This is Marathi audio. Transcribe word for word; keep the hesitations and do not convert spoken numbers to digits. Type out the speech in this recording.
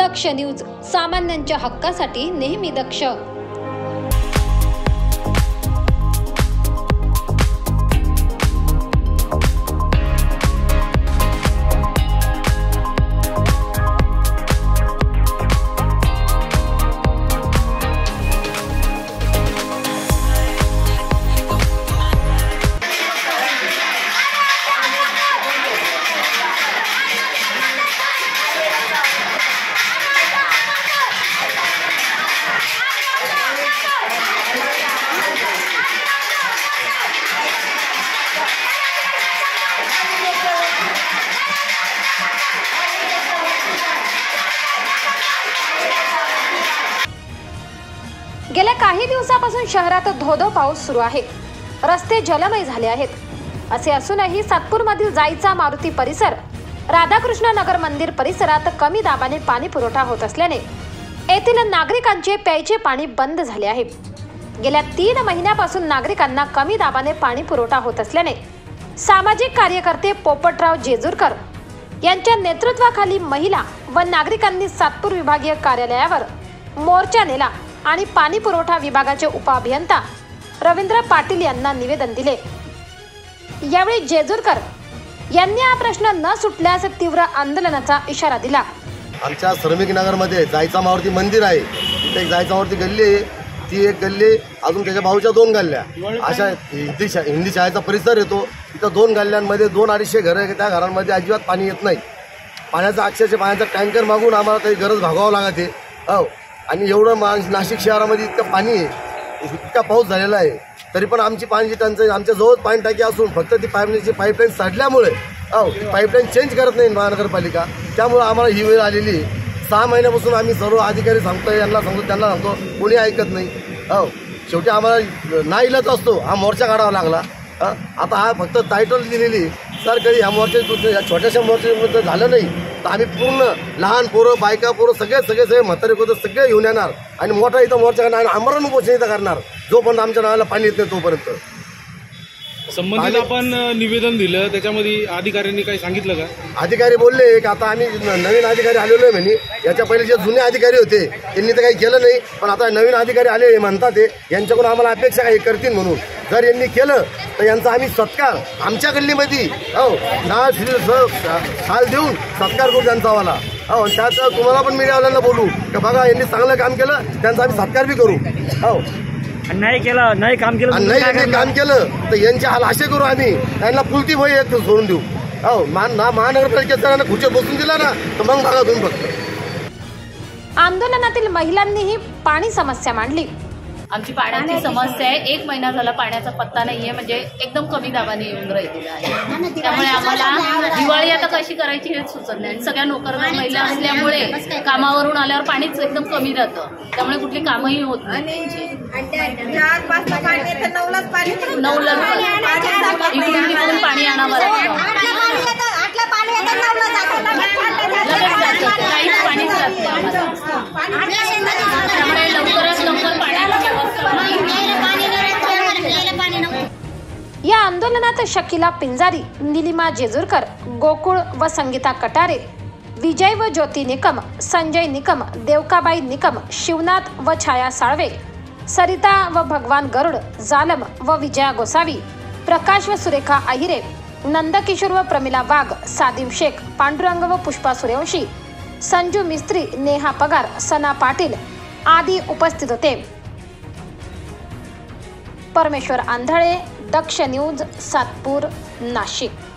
दक्ष न्यूज, सामान्यांच्या हक्कासाठी नेहमी दक्ष। गेल्या काही दिवसापासून शहरात धोधो पाऊस सुरू आहे। रस्ते जलमय झाले आहेत। असे असूनही सातपूरमधील जायचा मारुती परिसर, राधाकृष्ण नगर मंदिर परिसरात कमी दाबाने पाणी पुरवठा होत असल्याने येथील नागरिकांचे प्यायचे पाणी बंद झाले आहे। गेल्या तीन महिन्यापासून नागरिकांना कमी दाबाने पाणी पुरवठा होत असल्याने सामाजिक कार्यकर्ते पोपटराव जेजूरकर यांच्या नेतृत्वाखाली महिला व नागरिकांनी सातपूर विभागीय कार्यालयावर मोर्चा नेला आणि पाणी पुरवठा विभागाचे उपअभियंता रवींद्र पाटील यांना निवेदन दिले। यावेळी जेजूरकर यांनी हा प्रश्न न सुटल्यास तीव्र आंदोलनाचा इशारा दिला। आमच्या श्रमिक नगरमध्ये जायचा मारुती मंदिर आहे, तिथे एक जायचा मारुती गल्ली आहे, ती एक गल्ली, अजून त्याच्या भाऊच्या दोन गल्ल्या, अशा हिंदी शा हिंदी शाळेचा परिसर येतो। तिथं दोन गल्ल्यांमध्ये दोन अडीचशे घरं आहे, त्या घरांमध्ये अजिबात पाणी येत नाही। पाण्याचा अक्षरशः पाण्याचा टँकर मागून आम्हाला काही गरज भागावं लागते हो। आणि एवढं मा नाशिक शहरामध्ये इतकं पाणी आहे, इतका पाऊस झालेला आहे, तरी पण आमची पाण्याची टंचाई, आमच्या जवळ पाणी टाकी असून फक्त ती पाण्याची पाईपलाईन सडल्यामुळे हो पाईपलाईन चेंज करत नाही महानगरपालिका, त्यामुळे आम्हाला ही वेळ आलेली। सहा महिन्यापासून आम्ही सर्व अधिकारी सांगतो, यांना सांगतो, त्यांना सांगतो, कोणी ऐकत नाही हो। शेवटी आम्हाला नाईलाज असतो, हा मोर्चा काढावा लागला। आता हा फक्त टायटल दिलेली सर, कधी ह्या मोर्चे या छोट्याशा मोर्चामध्ये झालं नाही तर आम्ही पूर्ण लहान पोरं, बायका, पोरं सगळे सगळे सगळे म्हातारे कोतं सगळे घेऊन येणार आणि मोठा इथं मोर्चा करणार आणि आमरण उपोषण इथं करणार जोपर्यंत आमच्या नावाला पाणी येत नाही तोपर्यंत। संबंधित आपण निवेदन दिलं, त्याच्यामध्ये अधिकाऱ्यांनी काही सांगितलं का? अधिकारी बोलले की आता आम्ही नवीन अधिकारी आलेलो आहे म्हणे, याच्या पहिले जे जुने अधिकारी होते त्यांनी तर काही केलं नाही, पण आता नवीन अधिकारी आले म्हणतात ते, यांच्याकडून आम्हाला अपेक्षा काही करतील म्हणून। जर यांनी केलं तर यांचा आम्ही सत्कार आमच्या गल्लीमध्ये हो नाळ शाल देऊन सत्कार करू त्यांचा वाला हो। त्यात तुम्हाला पण मीडियावाल्यांना बोलू की बघा यांनी चांगलं काम केलं, त्यांचा आम्ही सत्कार बी करू हो। नाही केलं, नाही काम केलं, नाही काम केलं तर यांचे हाल असे करू आम्ही, त्यांना पुलती भय एक सोडून देऊ हो। महानगरपालिकेचा खुर्ची बसून दिला ना तर मग बघा तुम्ही फक्त। आंदोलनातील महिलांनीही पाणी समस्या मांडली। आमची पाण्याची समस्या आहे, एक महिना झाला पाण्याचा पत्ता नाहीये, म्हणजे एकदम कमी दाबाने येऊन राहिलेला आहे। त्यामुळे आम्हाला दिवाळी आता कशी करायची हेच सुचत नाही। सगळ्या नोकरदार महिला असल्यामुळे कामावरून आल्यावर पाणीच एकदम कमी राहतं, त्यामुळे कुठली कामही होत नाही। नऊला इकडून तिकडून पाणी आणावं लागतं, काहीच पाणीच राहत नाही आम्हाला, त्यामुळे लवकरात लवकर पाण्याला या आंदोलनात शकिला पिंजारी, निलिमा जेजूरकर, गोकुळ व संगीता कटारे, विजय व ज्योती निकम, संजय निकम, देवकाबाई निकम, शिवनाथ व छाया साळवे, सरिता व भगवान गरुड, जालम व विजया गोसावी, प्रकाश व सुरेखा अहिरे, नंदकिशोर व प्रमिला वाघ, सादिम शेख, पांडुरंग व पुष्पा सूर्यवंशी, संजू मिस्त्री, नेहा पगार, सना पाटील आदी उपस्थित होते। परमेश्वर आंधळे, दक्ष न्यूज, सातपूर, नाशिक।